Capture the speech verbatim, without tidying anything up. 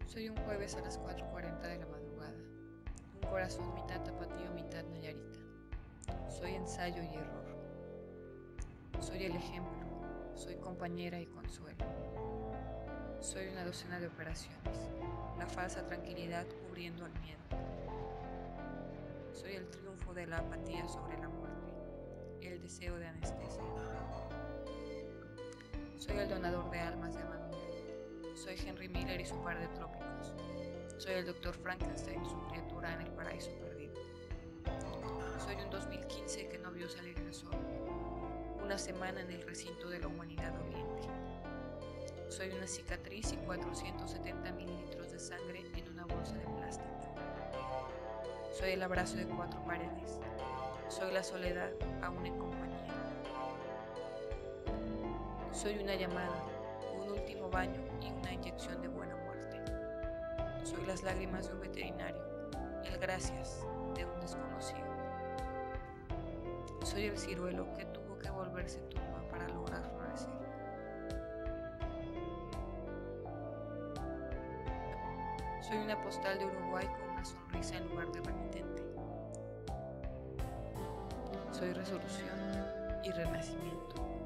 Soy un jueves a las cuatro cuarenta de la madrugada, un corazón mitad tapatío, mitad nayarita. Soy ensayo y error. Soy el ejemplo, soy compañera y consuelo. Soy una docena de operaciones, la falsa tranquilidad cubriendo al miedo. Soy el triunfo de la apatía sobre la muerte, el deseo de anestesia. Soy el donador de almas de Manuel. Soy Henry Miller y su par de trópicos. Soy el doctor Frankenstein y su criatura en el paraíso perdido. Soy un dos mil quince que no vio salir el sol, una semana en el recinto de la humanidad doliente. Soy una cicatriz y cuatrocientos setenta mililitros de sangre en una bolsa de plástico. Soy el abrazo de cuatro paredes. Soy la soledad aún en compañía. Soy una llamada, un último baño y una inyección de buena muerte. Soy las lágrimas de un veterinario, el gracias de un desconocido. Soy el ciruelo que tuvo que volverse tumba para lograr florecer. Soy una postal de Uruguay con una sonrisa en lugar de remitente. Soy resolución y renacimiento.